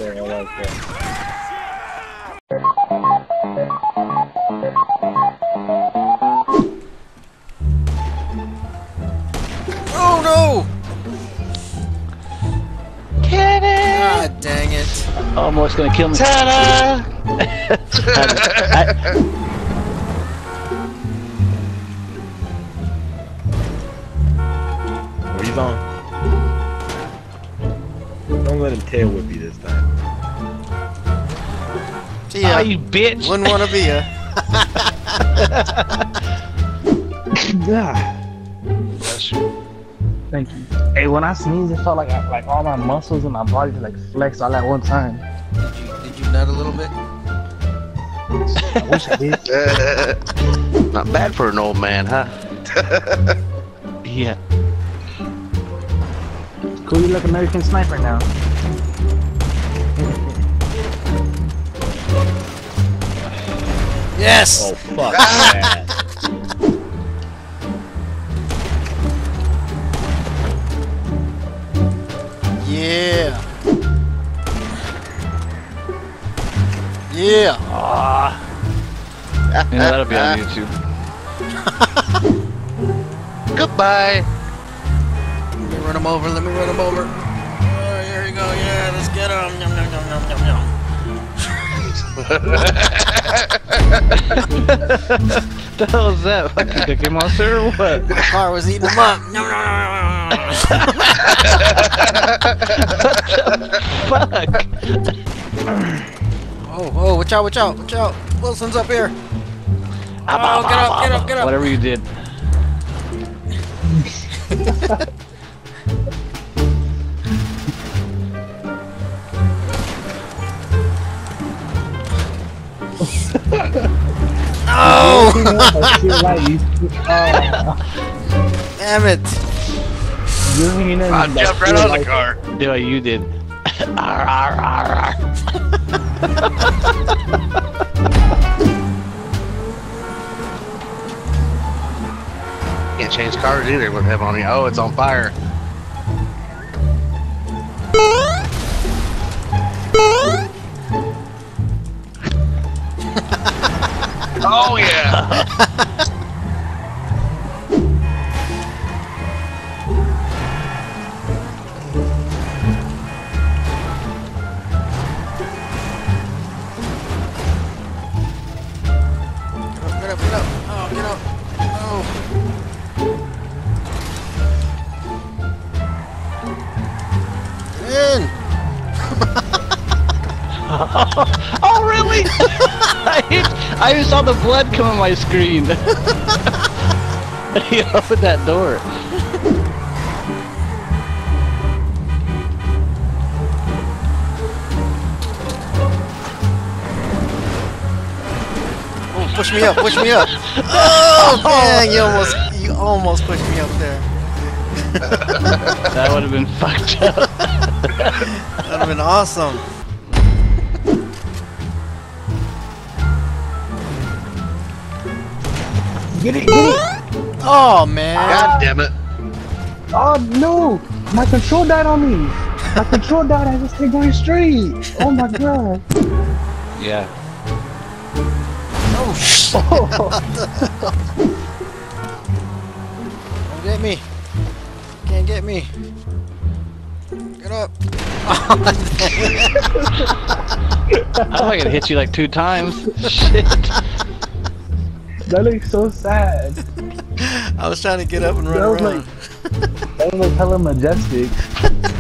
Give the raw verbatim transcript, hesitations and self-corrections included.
I like that. Oh no! Get it! God dang it. Almost gonna kill me. Ta-da! Where he's on. Don't let him tail whip you this time. See ya. Ah, you bitch! Wouldn't want to be ya. Bless you. Thank you. Hey, when I sneezed, it felt like I, like all my muscles in my body just like flexed all at one time. Did you, did you nut a little bit? I wish I did. Not bad for an old man, huh? Yeah. Cool, you look American Sniper now. Yes! Oh, fuck that. Yeah! Yeah! Ah. Yeah, that'll be on YouTube. Goodbye. Let me run him over, let me run him over. Oh, here we go, yeah, let's get him. Yum, yum, yum, yum, yum, yum. The hell is that? Fucking Cookie Monster or what? My car was eating him up. Yum, yum, yum, yum. Fuck! Oh, oh, watch out, watch out, watch out. Wilson's up here. Oh, get up, get up, get up. Whatever you did. No! Damn it! I jumped right on the car. Do what you did. Arr, arr, arr, arr. Can't change cars either with him on it. Oh, it's on fire. Oh yeah. Get up, get up. Oh, get up. Oh. Get in. Oh, really? I, I just saw the blood come on my screen. He opened that door. Oh, push me up, push me up. Oh, dang, you almost, you almost pushed me up there. That would have been fucked up. That would have been awesome. Get it, get it! Oh, man. God damn it. Oh no! My control died on me! My control died, I just kept going straight! Oh my god! Yeah. Oh, shit. Don't get me. Can't get me. Get up. I think it hit you like two times. Shit. That looks so sad. I was trying to get up and run That was around. like, that was like hella majestic.